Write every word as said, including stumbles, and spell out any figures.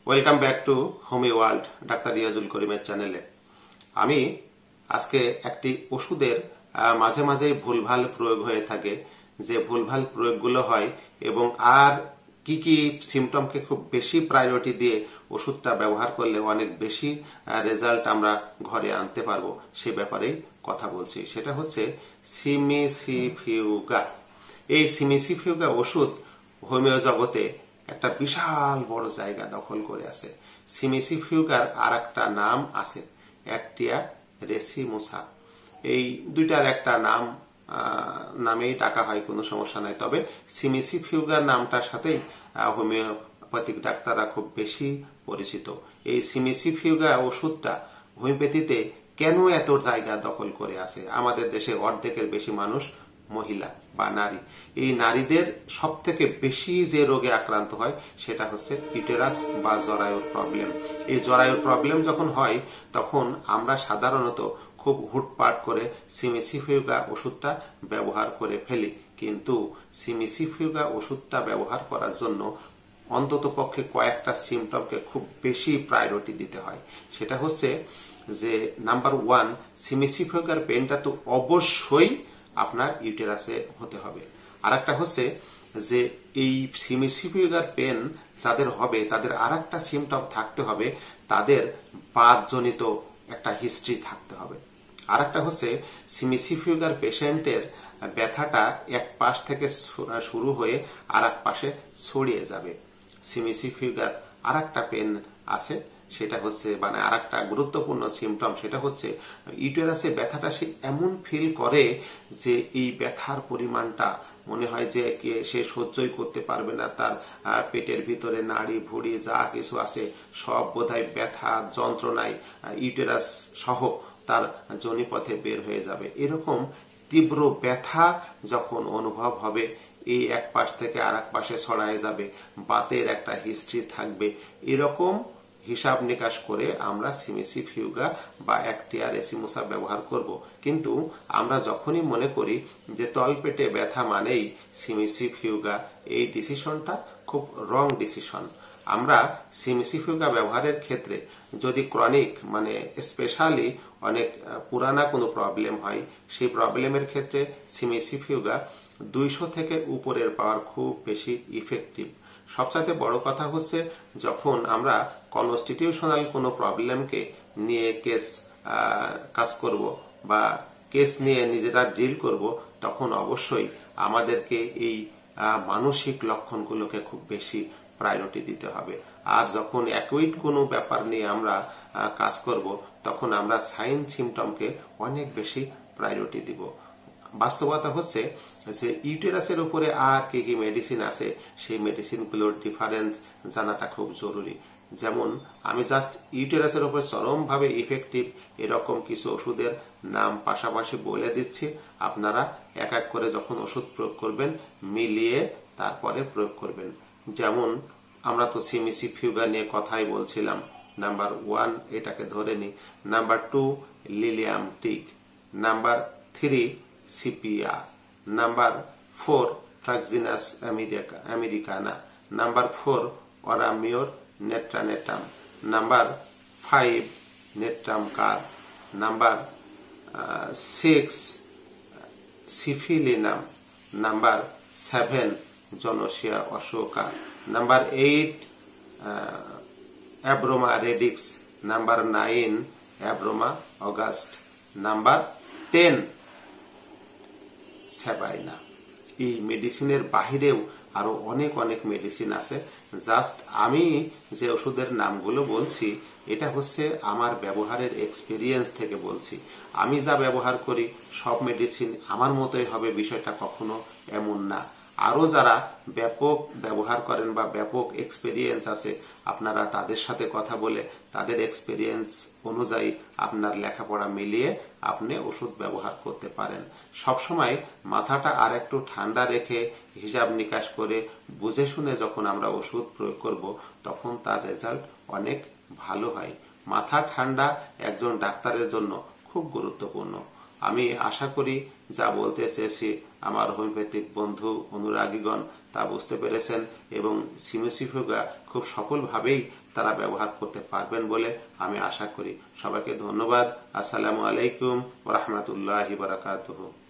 Welcome back to homeo world ডাক্তার রিয়াজুল করিমের চ্যানেলে। আমি আজকে একটি ওষুধের মাঝে মাঝেই ভুলভাল প্রয়োগ হয়ে থাকে, যে ভুলভাল প্রয়োগগুলো হয় এবং আর কি কি সিমটমকে খুব বেশি প্রায়োরিটি দিয়ে ওষুধটা ব্যবহার করলে অনেক বেশি রেজাল্ট আমরা ঘরে আনতে পারবো, সে ব্যাপারেই কথা বলছি। সেটা হচ্ছে সিমিসিফিউগা। এই সিমিসিফিউগা ওষুধ হোমিও জগতে একটা বিশাল বড় জায়গা দখল করে আছে। সিমিসিফিউগার আর একটা নাম আছে অ্যাক্টিয়া রেসিমোসা। এই দুইটার একটা নাম নামেই ডাকা হয়, কোনো সমস্যা নাই। তবে সিমিসিফিউগার নামটার সাথেই হোমিওপ্যাথিক ডাক্তাররা খুব বেশি পরিচিত। এই সিমিসিফিউগা ওষুধটা হোমিওপ্যাথিতে কেন এত জায়গা দখল করে আছে? আমাদের দেশে অর্ধেকের বেশি মানুষ মহিলা বা নারী। এই নারীদের সব থেকে বেশি যে রোগে আক্রান্ত হয় সেটা হচ্ছে ইউটেরাস বা জরায়ুর প্রবলেম। এই জরায়ুর প্রবলেম যখন হয় তখন আমরা সাধারণত খুব হুটপাট করে সিমিসিফিউগা ওষুধটা ব্যবহার করে ফেলি, কিন্তু সিমিসিফিউগা ওষুধটা ব্যবহার করার জন্য অন্তত পক্ষে কয়েকটা সিমটমকে খুব বেশি প্রায়োরিটি দিতে হয়। সেটা হচ্ছে যে নাম্বার ওয়ান, সিমিসিফিউগার পেনটা তো অবশ্যই আপনার ইউটেরাসে হতে হবে। আর একটা হচ্ছে যে এই সিমিসিফিউগার পেন যাদের হবে তাদের আর একটা সিমটম থাকতে হবে, তাদের বাতজনিত একটা হিস্ট্রি থাকতে হবে। আর একটা হচ্ছে সিমিসিফিউগার পেশেন্টের ব্যথাটা এক পাশ থেকে শুরু হয়ে আর এক পাশে ছড়িয়ে যাবে। সিমিসিফিউগার আর একটা পেন আছে, সেটা হচ্ছে মানে আর একটা গুরুত্বপূর্ণ সিমটম, সেটা হচ্ছে ইউটেরাসে ব্যথাটা সে এমন ফিল করে যে এই ব্যথার পরিমাণটা মনে হয় যে সে সহ্যই করতে পারবে না, তার পেটের ভিতরে নাড়ি ভুড়ি যা কিছু আছে সব বোধহয় ব্যথা যন্ত্রণায় ইউটেরাস সহ তার যোনিপথে বের হয়ে যাবে। এরকম তীব্র ব্যথা যখন অনুভব হবে, এই এক পাশ থেকে আর এক পাশে ছড়ায় যাবে, বাতের একটা হিস্ট্রি থাকবে, এরকম হিসাব নিকাশ করে আমরা সিমিসিফিউগা বা অ্যাক্টিয়া রেসিমোসা ব্যবহার করব। কিন্তু আমরা যখনই মনে করি যে তলপেটে ব্যথা মানেই সিমিসিফিউগা, এই ডিসিশনটা খুব রং ডিসিশন। আমরা সিমিসিফিউগা ব্যবহারের ক্ষেত্রে যদি ক্রনিক মানে স্পেশালি অনেক পুরানা কোনো প্রবলেম হয়, সেই প্রবলেমের ক্ষেত্রে সিমিসিফিউগা দুইশো থেকে উপরের পাওয়ার খুব বেশি ইফেক্টিভ। সবচাইতে বড় কথা হচ্ছে যখন আমরা কনস্টিটিউশনাল কোনো প্রবলেমকে নিয়ে কেস কাজ করব বা কেস নিয়ে নিজেরা ডিল করব, তখন অবশ্যই আমাদেরকে এই মানসিক লক্ষণগুলোকে খুব বেশি প্রায়োরিটি দিতে হবে। আর যখন অ্যাকুইট কোনো ব্যাপার নিয়ে আমরা কাজ করব, তখন আমরা সাইন সিমটমকে অনেক বেশি প্রায়োরিটি দিব। বাস্তবতা হচ্ছে যে ইউটেরাসের উপরে আর কি কি মেডিসিন আছে, সেই মেডিসিনগুলোর ডিফারেন্স জানাটা খুব জরুরি। যেমন আমি জাস্ট ইউটেরাসের উপর চরমভাবে ইফেক্টিভ এরকম কিছু ওষুধের নাম পাশাপাশি বলে দিচ্ছি, আপনারা এক এক করে যখন ওষুধ প্রয়োগ করবেন মিলিয়ে তারপরে প্রয়োগ করবেন। যেমন আমরা তো সিমিসিফিউগা নিয়ে কথাই বলছিলাম, নাম্বার ওয়ান এটাকে ধরে নি, নাম্বার টু লিলিয়াম টিক, নাম্বার থ্রি সিপিয়া, নাম্বার ফোর ফ্রাক্সিনাস আমেরিকানা, নাম্বার ফোর অরামিওর নেট্রানেটাম, নাম্বার ফাইভ নেট্রাম কার, নাম্বার সিক্স সিফিলিনাম, নাম্বার সেভেন জনসিয়া অশোকা, নাম্বার এইট অ্যাব্রোমা রেডিক্স, নাম্বার নাইন অ্যাব্রোমা অগাস্ট, নাম্বার টেন সেবাইনা। এই মেডিসিনের বাহিরেও আরো অনেক অনেক মেডিসিন আছে। জাস্ট আমি যে ওষুধের নামগুলো বলছি এটা হচ্ছে আমার ব্যবহারের এক্সপিরিয়েন্স থেকে বলছি। আমি যা ব্যবহার করি সব মেডিসিন আমার মতোই হবে, বিষয়টা কখনো এমন না। আরো যারা ব্যাপক ব্যবহার করেন বা ব্যাপক এক্সপেরিয়েন্স আছে, আপনারা তাদের সাথে কথা বলে তাদের এক্সপেরিয়েন্স অনুযায়ী আপনার লেখাপড়া মিলিয়ে আপনি ওষুধ ব্যবহার করতে পারেন। সবসময় মাথাটা আর একটু ঠান্ডা রেখে হিসাব নিকাশ করে বুঝে শুনে যখন আমরা ওষুধ প্রয়োগ করব, তখন তার রেজাল্ট অনেক ভালো হয়। মাথা ঠান্ডা একজন ডাক্তারের জন্য খুব গুরুত্বপূর্ণ। আমি আশা করি যা বলতে চেয়েছি আমার হোমিওপ্যাথিক বন্ধু অনুরাগীগণ তা বুঝতে পেরেছেন এবং সিমেসিফিউগা খুব সফলভাবেই তারা ব্যবহার করতে পারবেন বলে আমি আশা করি। সবাইকে ধন্যবাদ। আসসালামু আলাইকুম ওয়া রাহমাতুল্লাহি ওয়া বারাকাতুহু।